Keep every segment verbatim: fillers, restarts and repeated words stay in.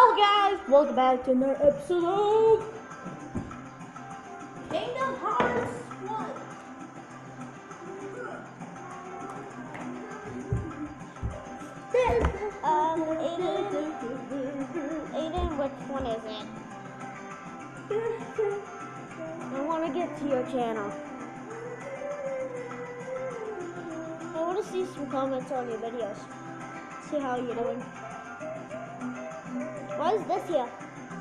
Hello guys, welcome back to another episode of Kingdom Hearts one. Um, Aiden, Aiden, which one is it? I want to get to your channel. I want to see some comments on your videos. See how you're doing. What is this here?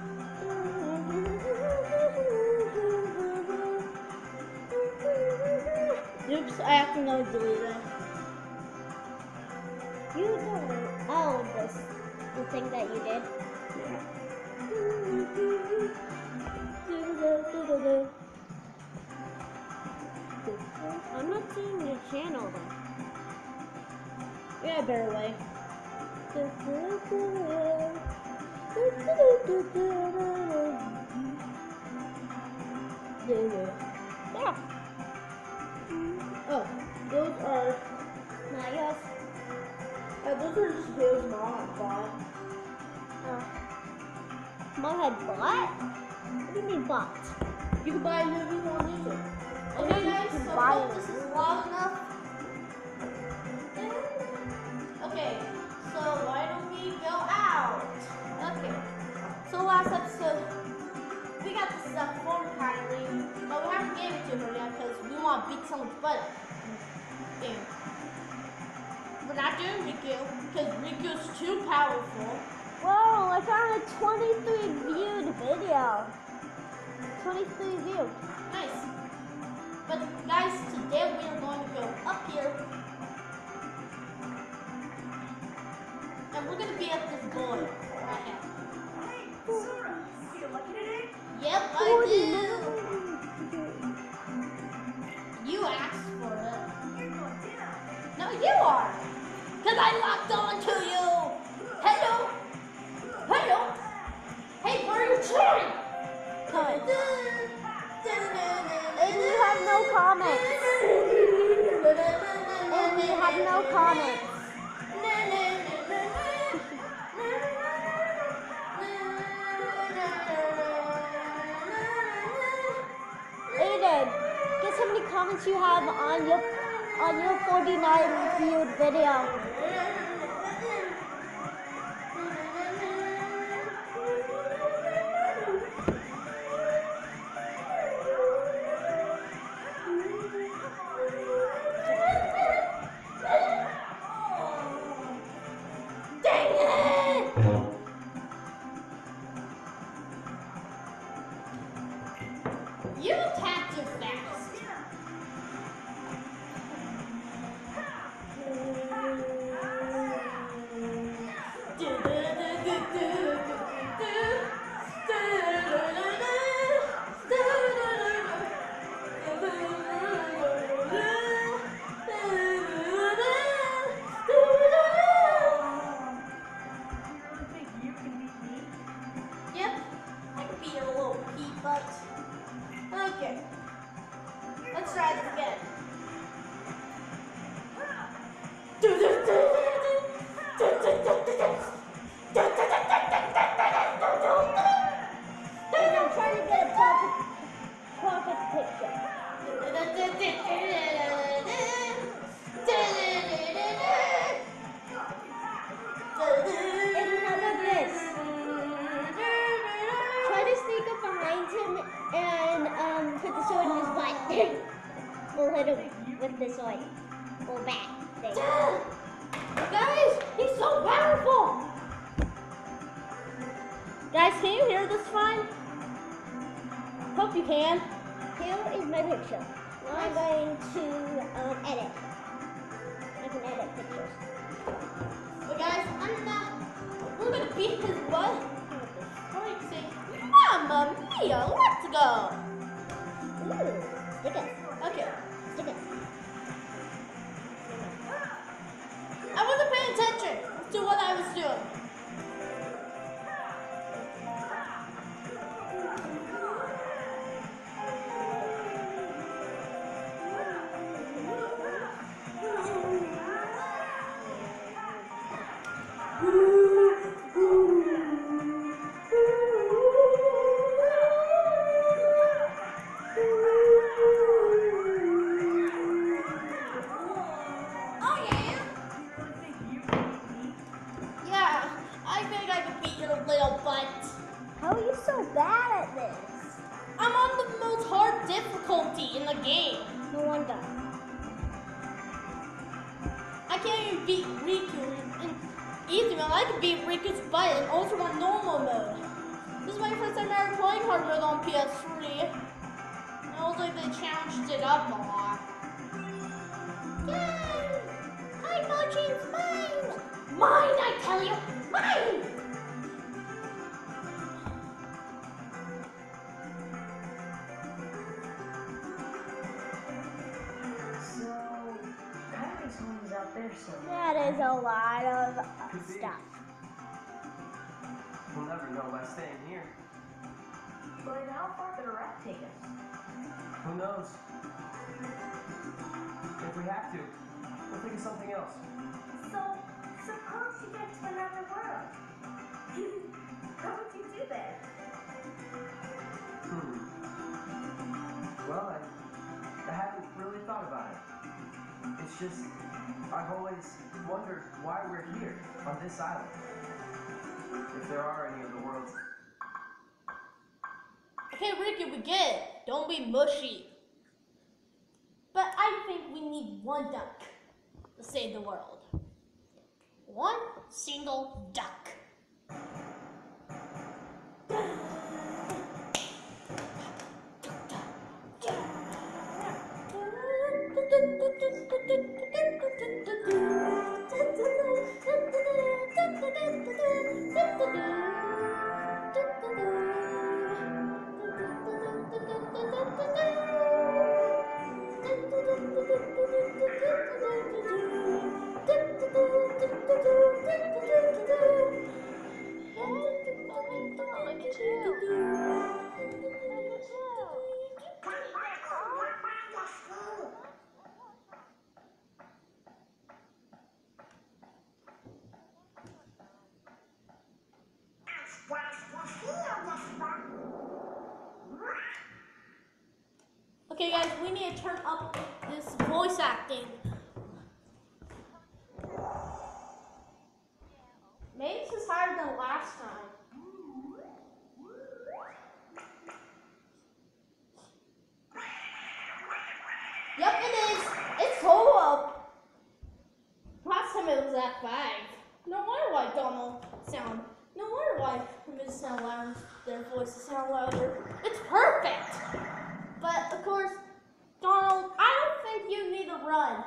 Oops, I accidentally deleted it. You don't. Oh, this, the thing that you did. I'm not seeing your channel though. Yeah, barely. Yeah. Oh, those are Not yours. uh, those are just videos Mom had bought. Uh, Mom had bought? What do you mean bought? You can buy a new video on YouTube. Okay, guys, can so buy hope it. this is long enough. Okay, so why don't we go out? Okay, so last episode we got this uh, form pattern, but we haven't gave it to her yet because we want to beat someone's butt. And we're not doing Riku because Riku's too powerful. Whoa, I found a twenty-three viewed video. twenty-three views. Nice. But guys, today we are going to go up here. And we're going to be at this boy right now. Sora, you lucky today? Yep, I do. You asked for it. You're going down. No, you are. Because I locked on to you. Hello. Hello. Hey, where are you trying? And you have no comments. And you have no comments. Aiden, guess how many comments you have on your on your forty-nine viewed video? Dang it! You attacked too fast. You really think you can beat me? Yep, I can be your little pea butt. Okay, let's try this again. And I'm trying to get a perfect, perfect picture. And how about this? Try to sneak up behind him and um, put the sword in his butt. We'll hit him with the sword. Or back. There you go. Guys, he's so powerful! Guys, can you hear this fine? Hope you can. Here is my picture. Now I'm going to um, edit. I can edit pictures. But guys, I'm not. We're gonna beat his butt. Or you can say, Mamma Mia, let's go! Ooh, stickers. Okay, Stickers. I wasn't paying attention to what I was doing. think I can beat your little butt. How are you so bad at this? I'm on the most hard difficulty in the game. No wonder. I can't even beat Riku in easy mode. I can beat Riku's butt in Ultra normal mode. This is my first time ever playing hard mode on P S three. And it looks like they challenged it up a lot. Yay! Hi, Mochi, it's mine! Mine, I tell you! Mine! So, Kyrie's home is out there somewhere. That is a lot of uh, stuff. We'll never know by staying here. But how far could a raft take us? Who knows? If we have to, we'll think of something else. So, suppose you get to another world. What would you do there? Hmm. Well, I, I haven't really thought about it. It's just, I've always wondered why we're here, on this island. If there are any other worlds. Okay, Ricky, we get it. Don't be mushy. But I think we need one duck to save the world. One single duck. Okay, guys, we need to turn up this voice acting. Maybe this is higher than last time. Yep, it is. It's so up. Last time it was at five. No wonder why Donald sound. No wonder why Miz sound louder. Their voices sound louder. It's perfect. But of course, Donald, I don't think you need to run.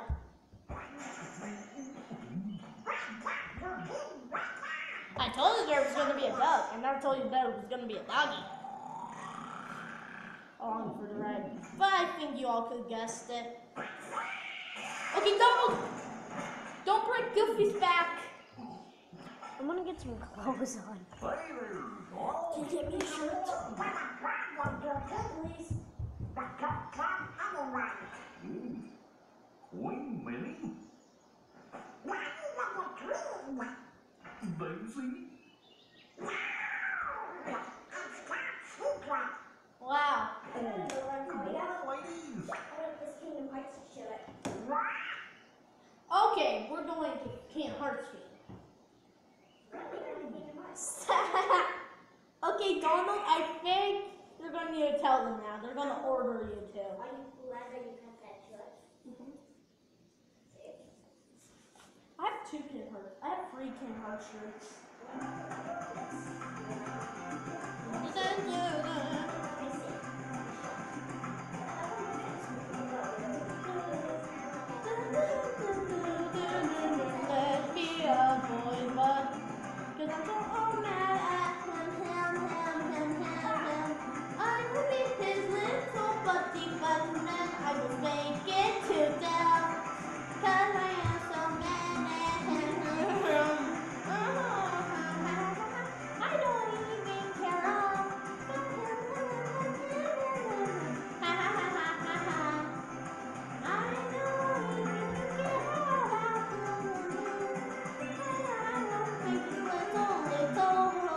I told you there was going to be a duck. I never told you there was going to be a doggy. Along for the ride. But I think you all could have guessed it. Okay, Donald! Don't break Goofy's back. I'm gonna get some clothes on. Can you get me a shirt? Please. Wait, Minnie. Daisy. Wow. Ladies. Okay, we're going to Kingdom Hearts field. Okay, Donald, I think you're going to need to tell them now. They're going to order you to. Are you glad that you cut that short? I have two Kingdom Hearts. I have three Kingdom Hearts shirts. Let me a boy, but cause I'm so mad at him, him, him, him, him, him. I will be his little buddy button and I will make it to them. Cause I am so mad at him, him, him. I don't even care. Ha ha ha ha ha ha. I don't even care about you. I don't think it's little, little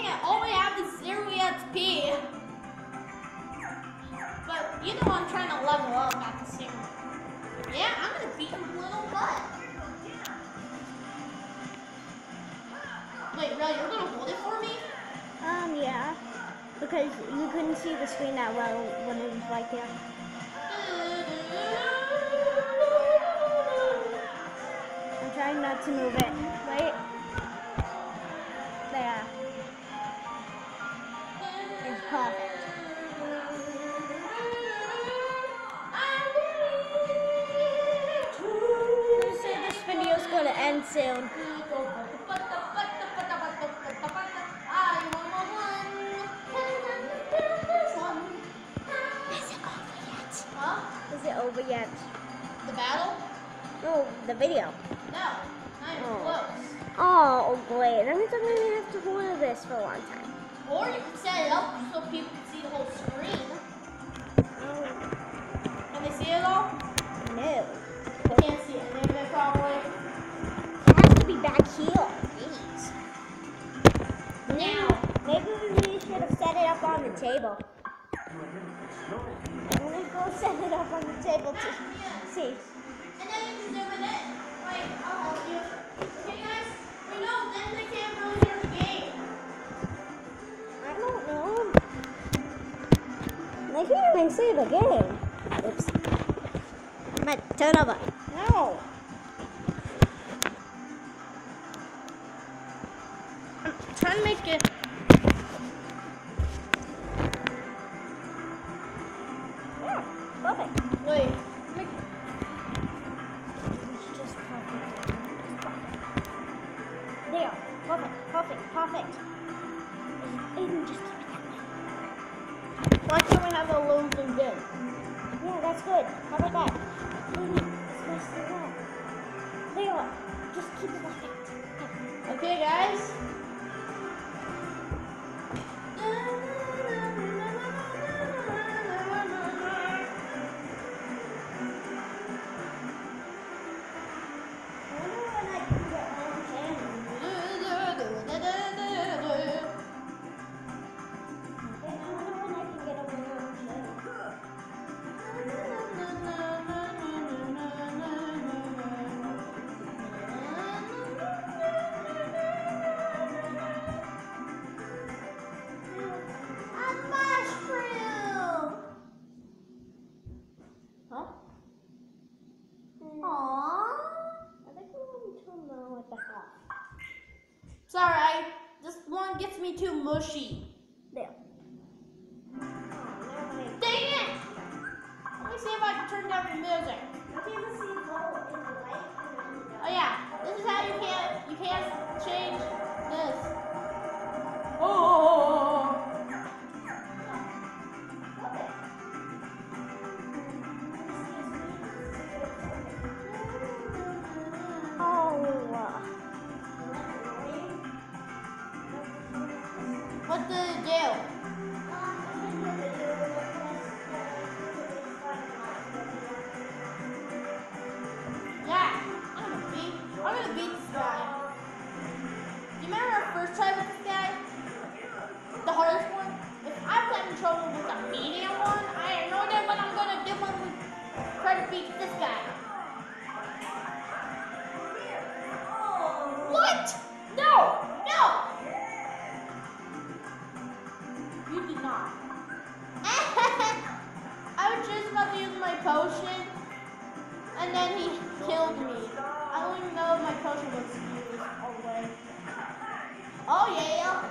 can't. All we have is zero X P. But you know I'm trying to level up at the same time. Yeah, I'm gonna beat him little butt. Wait, really? You're gonna hold it for me? Um, yeah. Because you couldn't see the screen that well when it was right there. I'm trying not to move it. Wait. There. It's perfect. Let's say this video's gonna end soon. Is it over yet? The battle? No, the video. No, not even Oh. close. Oh, great. That means I'm gonna have to hold this for a long time. Or you could set it up so people can see the whole screen. Oh, Can they see it all? no. They can't see any of it probably. It has to be back here. Jeez. Now, Maybe we should have set it up on the table. I'm gonna go set it up on the table to see. and then you can zoom it in. Like, I'll help you. Okay guys, we know then they can't really hear the game. I don't know. They can't even see the game. Oops. Matt, turn over. No. I'm trying to make it. Yeah, perfect. Wait. Make, It's just perfect. There. Perfect. Perfect. Perfect. Aiden, just keep it that way. why can't we have a loading game? Yeah, that's good. How about that? Aiden, it's nice to know. There. Just keep it like that. Okay guys. I wonder when I can get my own channel. I wonder when I can get on my own channel. A mushroom. Huh? Aww. I think we want to know what the hell. Sorry, this one gets me too mushy. There. Oh, now I Dang it! Let me see if I can turn down the music. You can even see glow in the light and in the dark. Oh yeah, this is how you can't you can't change this. Oh. Okay. Oh. uh, What did it do? Yeah, I'm gonna beat I'm gonna beat this guy. Do you remember our first try with this guy? The hardest one? If I was having trouble with the medium one, I have no idea what I'm gonna do when we try to beat this guy. What? No! No! You did not. I was just about to use my potion, and then he killed me. I don't even know if my potion was used all the way. Oh yeah!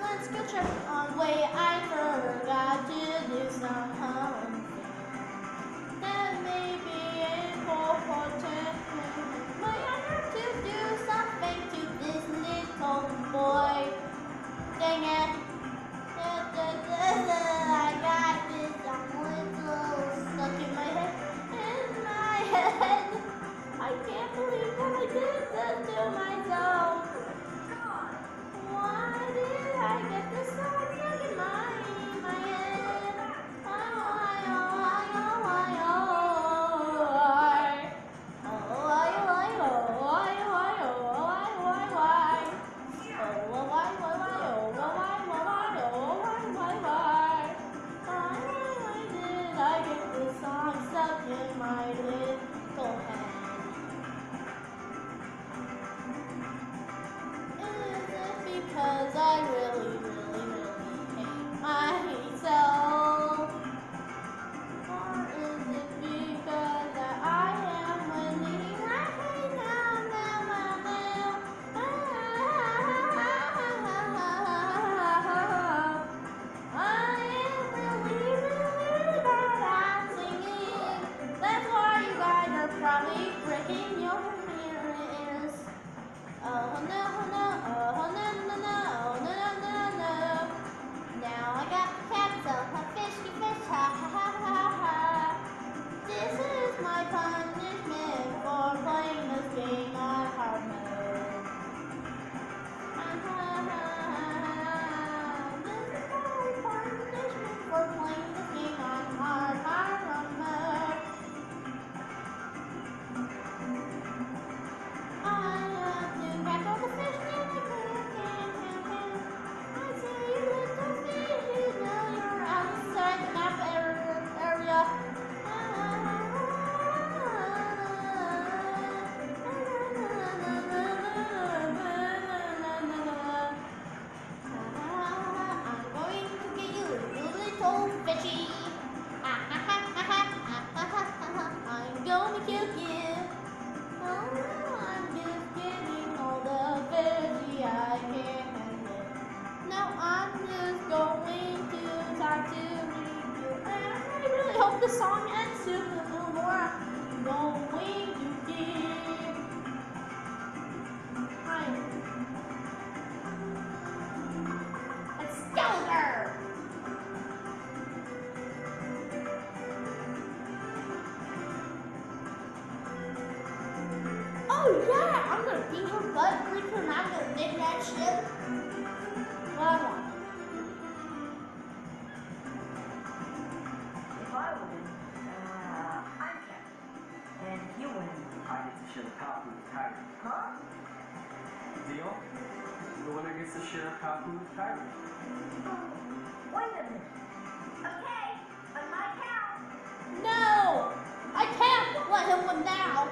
on skill check on way I forgot to do something that may be important. But I have to do something to this little boy. Dang it. Da, da, da, da. I got this little stuck in my head. In my head. I can't believe that I did this to myself. Why did I get this song stuck in my, my head? Why, why, oh, why, oh, why, oh, why? Oh, why, why, oh, why, why, oh, why, why, why? Oh, why, why, why, oh, why, why, why, oh, why, why, why? Why, why did I get this song stuck in my little head? Because I really, really, really hate myself? Or is it because that I am winning right now, now, now, now? I am really, really bad at singing. That's why you guys are probably breaking your ears. Oh no, no, oh no, no, no, oh no, no, no, no. Now I got the cat, so a fishy fish, ha ha ha ha ha. This is my punishment for playing this game on hard mode. Ha ha ha ha. This is my punishment for playing this game on hard, hard, hard mode. I have to catch all the fish and I can't, can't, can't, can't. I see you little fish, you know you're outside the map area. I'm going to get you, you little fishy. I'm going to kill you. Oh, I'm just getting all the fishy I can handle. Now I'm just going to talk to you. And I really hope the song ends soon. No more I'm going to give. I'm Excalibur. Oh yeah, I'm gonna beat her butt, break her, and I'm gonna make that shit what I want. If I win, uh, I'm captain. And if you win, I get to share the copy with Kyrie. Huh? Deal? The winner gets to share a copy with Kyrie. Wait a minute. Okay, on my count. No! I can't let him win now.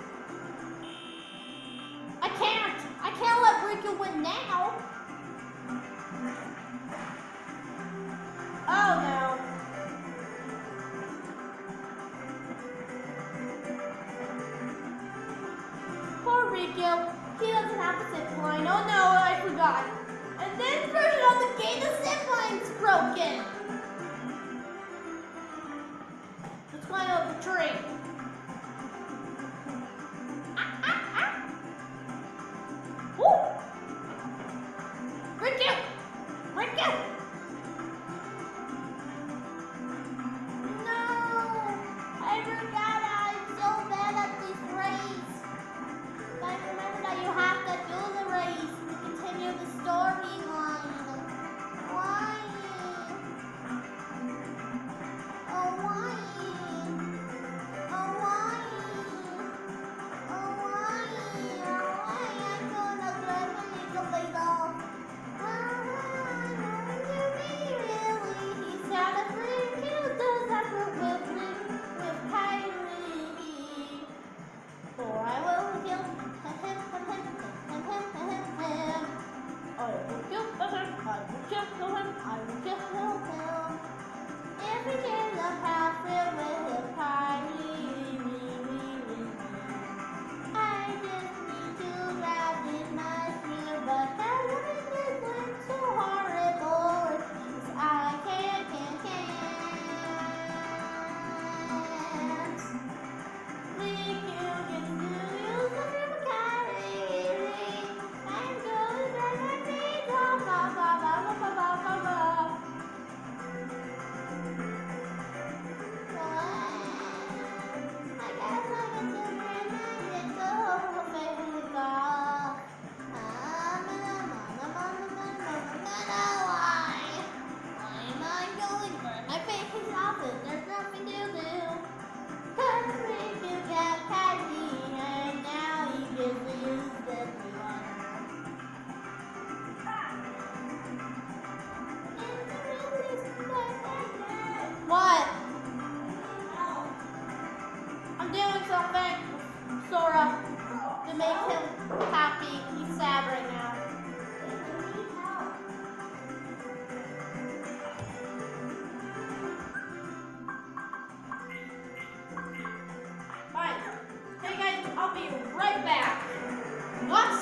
I can't! I can't let Riku win now! Oh no. Poor Riku. He doesn't have the zip line. Oh no, I forgot. And this version of the game, the zip line's broken. Let's climb up the tree. Ah, ah, ah. Woo! Riku! Riku! No! I forgot I'm so bad at this race. But remember that you have to do the race to continue the storyline. Why? Oh, why? Oh, why? Oh, why? Oh, why? I'm gonna grab a little bit off. Ah,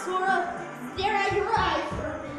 Sora, stare at your eyes for a minute.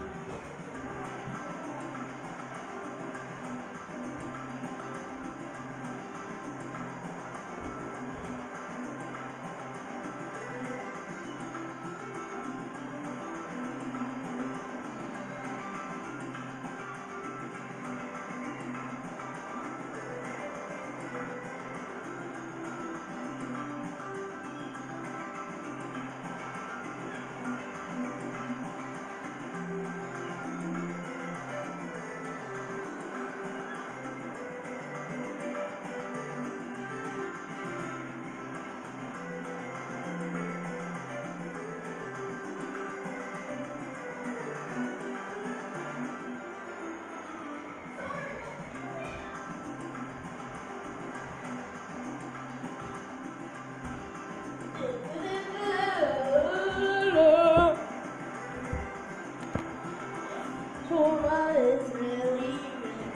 Sora is really rich,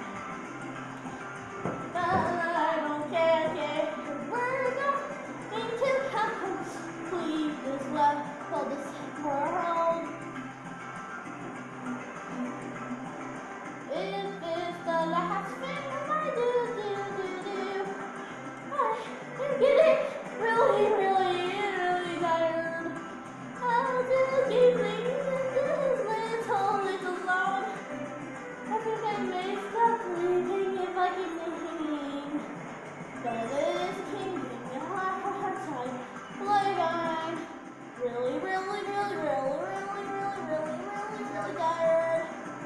but I don't care, care. We're going to complete this level, this world. If it's the last thing I do, do, do, do, I'm getting really, really, really tired. I'll just keep thinking this little, little song. I think I may stop sleeping if I keep thinking. But this can give me a hard time. Like I'm really, really, really, really, really, really, really, really, really tired.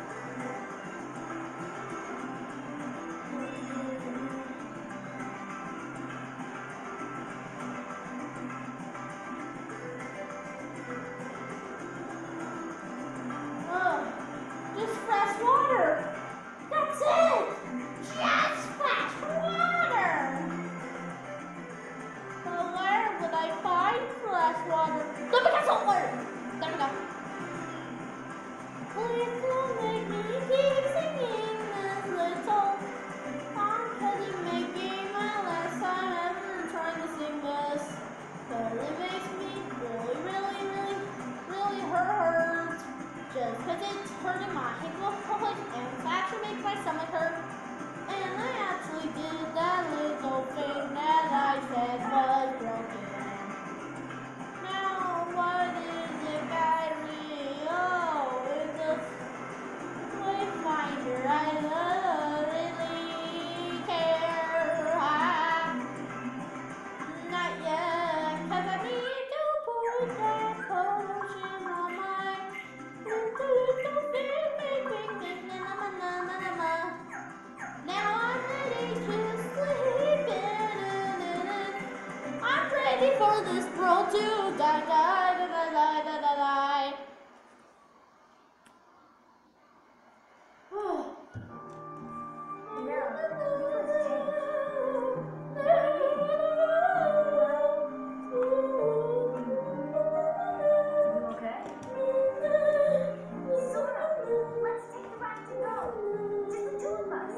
Oh, just fresh water. That's it. Just fresh water. So where would I find fresh water? Let me get some water. There we go. Please don't make me keep singing this little song, 'cause it may be my last time ever trying to sing this. But it makes me really, really, really, really hurt. Just 'cause it's hurting my voice and it actually makes my stomach hurt. And I actually did that little thing that I said was broken. Now what is it guide me? Oh, it's a wayfinder. I don't really care. I, not yet, 'cause I need to put that potion on my little, little big, big, big, big, na na na na na na. Now I'm ready to sleep in. I'm ready for this world to die, die, die, die, die, die, die, die. Now, you must change. You okay? Sora, let's take the ride to go. Just the two of us.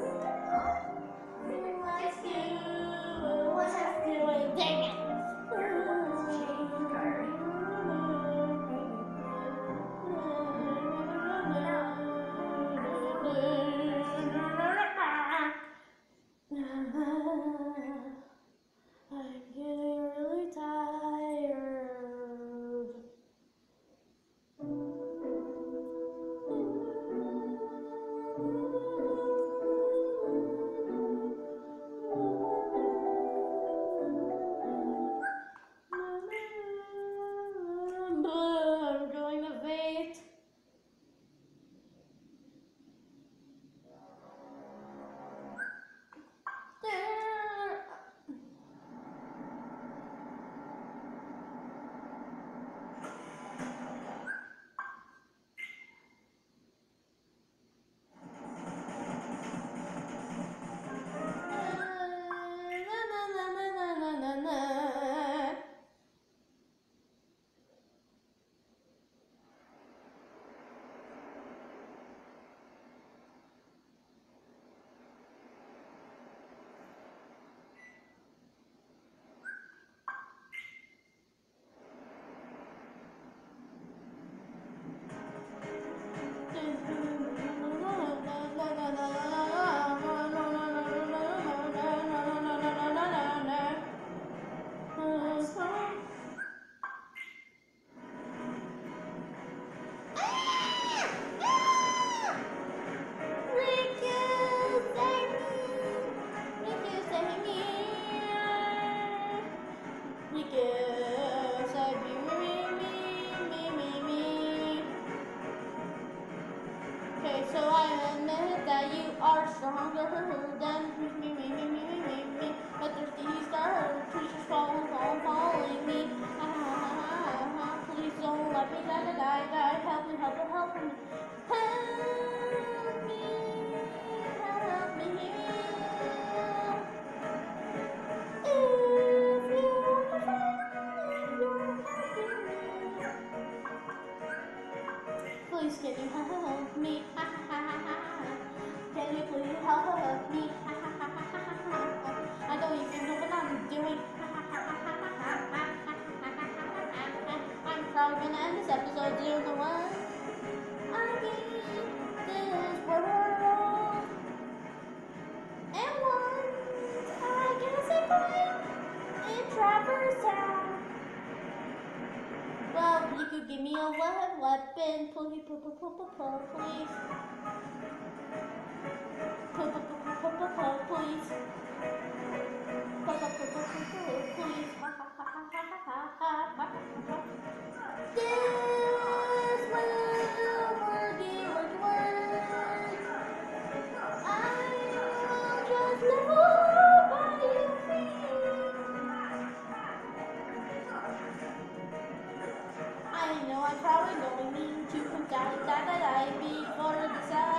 Let's do, let's do it, dang it. Everyone's changed, Kyrie. that you are stronger than me, me, me, me, me, me, me, me. A thirsty star, creatures falling, falling, following me. Ha, ha, ha, ha, ha. Please don't let me die, die, die, die. Help me, help me, help me. Help me, help me. If you are find your happiness, please can you help me? Ha ha ha ha ha. Can you please help me? Ha ha ha ha ha ha. I don't even know what I'm doing. Ha ha ha ha ha ha ha ha. I'm probably gonna end this episode doing the one. I need this world. And once I get a zipline in Traverse Town. Well, you could give me a we- weapon, please, please, please. Please. Please. Ha ha ha ha ha ha ha ha. This will worky, worky, work. I will just live by your feet. I know I'm probably going to die, die, die, die before the sun.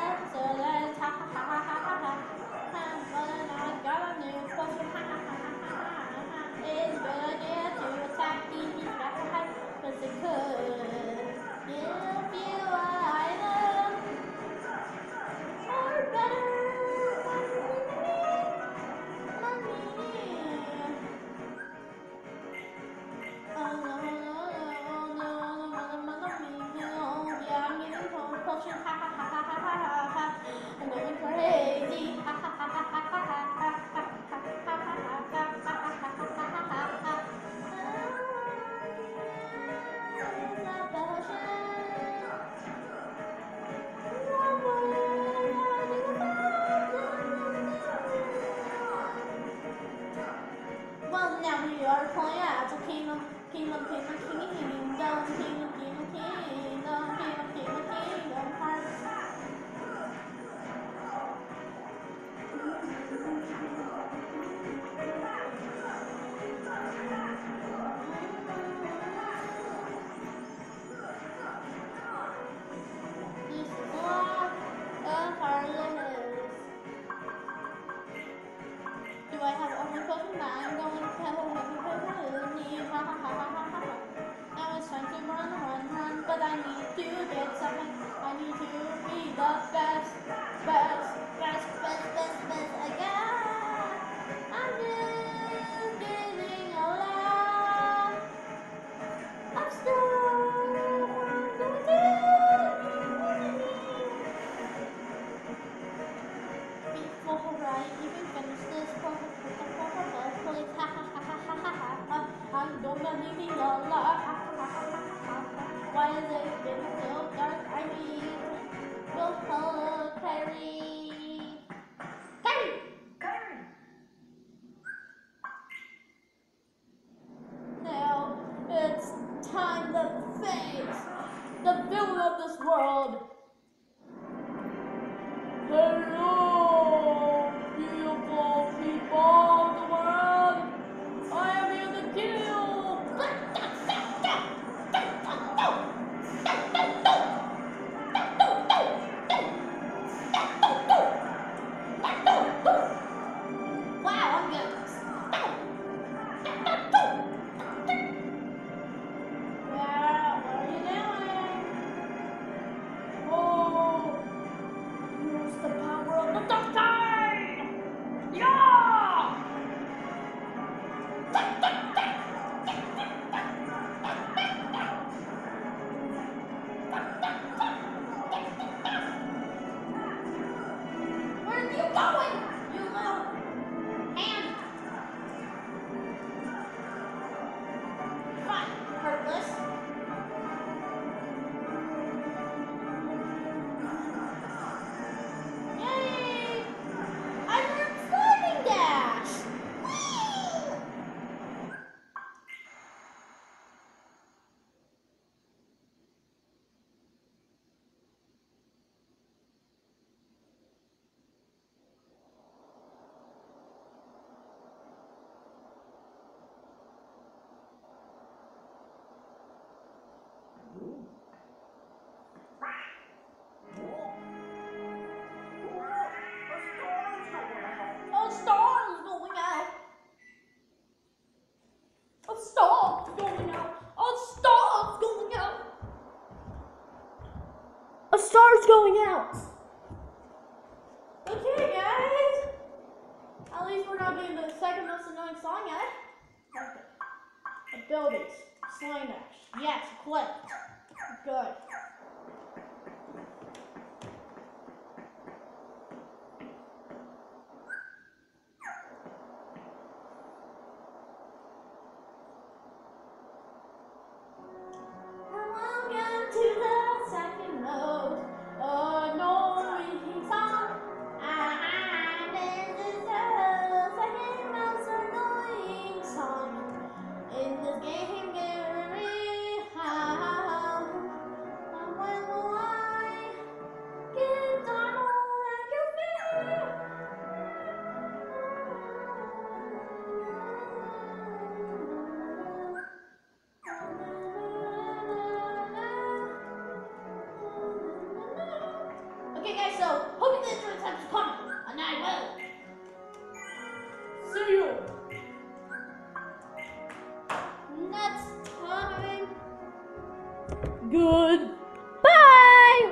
sling song at it. Okay. Abilities. Sling dash. Yes, click. Good.